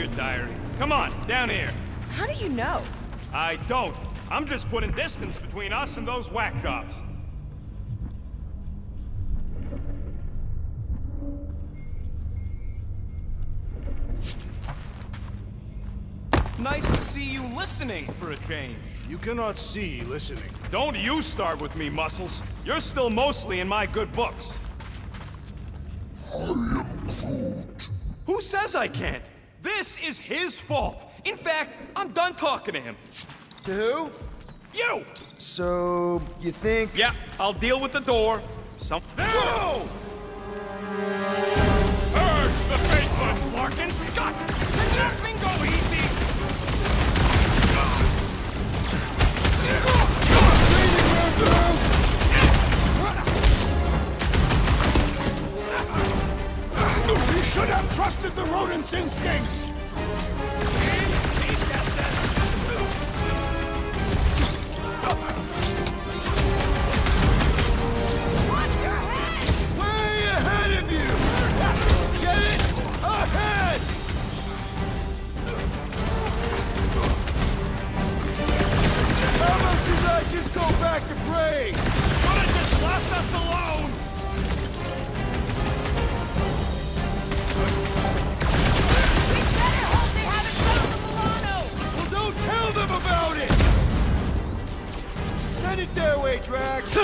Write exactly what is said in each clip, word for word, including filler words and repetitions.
your diary. Come on, down here. How do you know? I don't. I'm just putting distance between us and those whack jobs. Nice to see you listening for a change. You cannot see listening. Don't you start with me, Muscles. You're still mostly in my good books. I am Groot. Who says I can't? This is his fault. In fact, I'm done talking to him. To who? You! So, you think... Yeah, I'll deal with the door. Some... No! Urge the faithless! Larkin Scott! Can nothing go easy? We should have trusted the rodent's instincts! Watch your head! Way ahead of you! Get it? Ahead! How about you guys just go back to praying? Could have just left us alone! We better hope they haven't found the Milano! Well, don't tell them about it! Send it their way, Drax!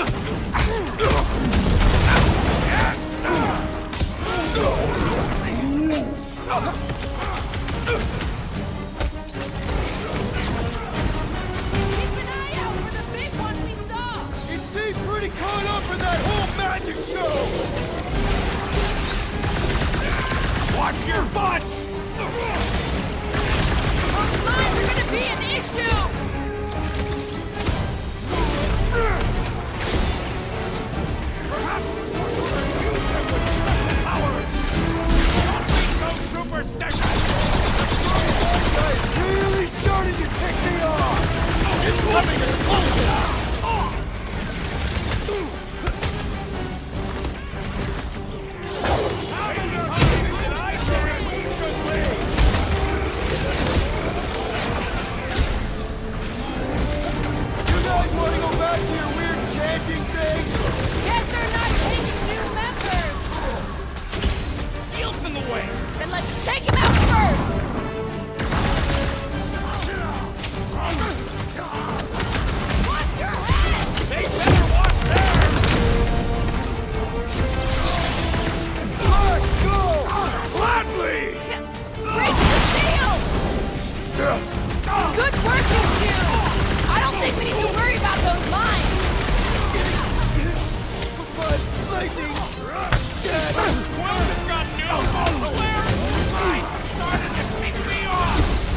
Keep an eye out for the big one we saw! It seemed pretty caught up in that whole magic show! Watch your butts! Those mines are gonna be an issue! Perhaps the sorcerer used them with special powers! Don't be so superstitious! Guys, really starting to tick me off! It's coming in close now! You guys want to go back to your weird chanting thing? Guess they're not taking new members! Yield's in the way! Then let's take him out first! Watch your head! They better watch theirs! Let's go! Gladly! Breach the shield! Good work, you two! I don't think we need to worry about those mines! But lightning... Shit! Quill just got new! Where? Mine started to pick me off!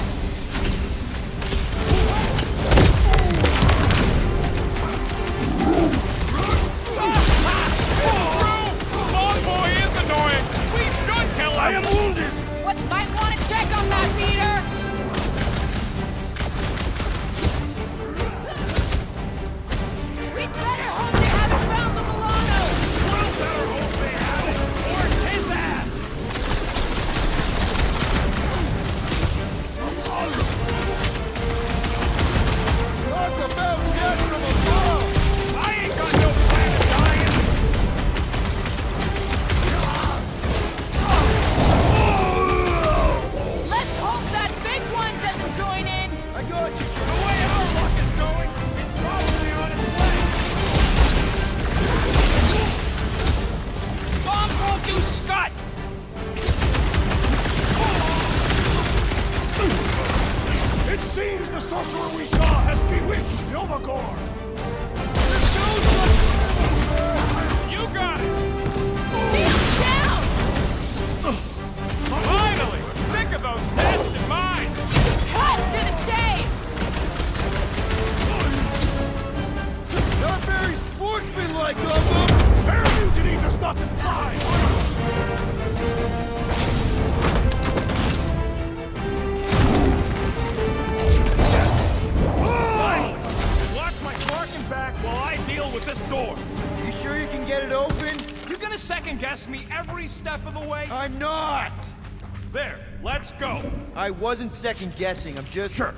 Long boy is annoying! We should kill him! I am wounded! What might want to check on that, Peter? We'd better hope they haven't found the Milano! Well, better hope they have it! Or it's his ass! Talk about death from above! I ain't got no plan of dying! Let's hope that big one doesn't join in! I got you, The way our luck is going, it's probably on its way! Bombs won't do scut! It seems the sorcerer we saw has bewitched Novagor! You got it! Shield down! Finally! Sick of those nasty mines! Cut to the chase! Not very sportsmanlike of them! Their mutiny does not imply! Finally! Lock my Clarkin back while I deal with this door! You sure you can get it open? You gonna second guess me every step of the way? I'm not! There, let's go. I wasn't second guessing, I'm just... Sure.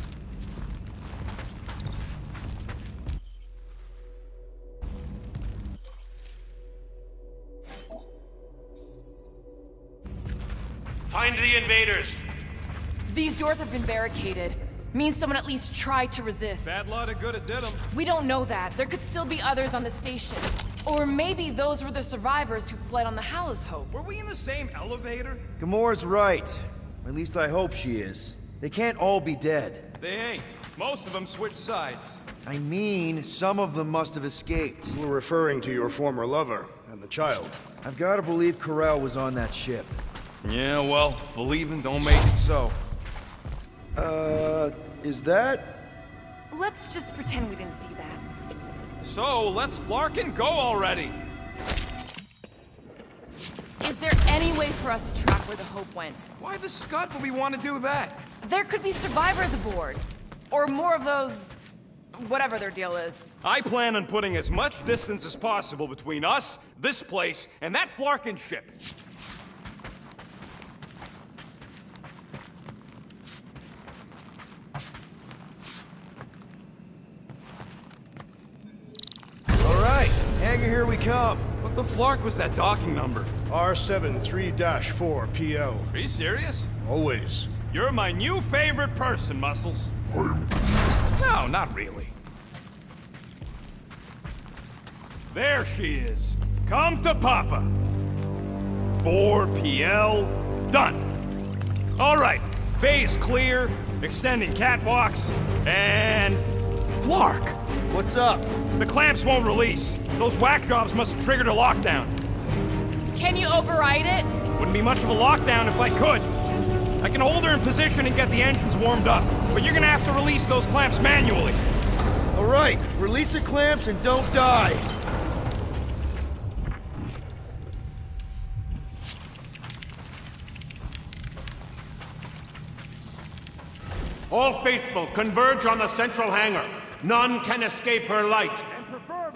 Find the invaders. These doors have been barricaded. Means someone at least tried to resist. Bad lot of good it did them. We don't know that. There could still be others on the station. Or maybe those were the survivors who fled on the Hallows Hope. Were we in the same elevator? Gamora's right. At least I hope she is. They can't all be dead. They ain't. Most of them switched sides. I mean, some of them must have escaped. We're referring to your former lover and the child. I've got to believe Corel was on that ship. Yeah, well, believing don't make it so. Uh, is that? Let's just pretend we didn't see that. So, let's Flarkin go already. Is there any way for us to track where the Hope went? Why the Scud would we want to do that? There could be survivors aboard. Or more of those... whatever their deal is. I plan on putting as much distance as possible between us, this place, and that Flarkin ship. Hanger, here we come. What the Flark was that docking number? R seven three dash four P L. Are you serious? Always. You're my new favorite person, Muscles. I'm No, not really. There she is. Come to Papa. four P L, done. All right, bay is clear, extending catwalks, and... Flark! What's up? The clamps won't release. Those whack jobs must have triggered a lockdown. Can you override it? Wouldn't be much of a lockdown if I could. I can hold her in position and get the engines warmed up, but you're gonna have to release those clamps manually. All right, release the clamps and don't die. All faithful, converge on the central hangar. None can escape her light.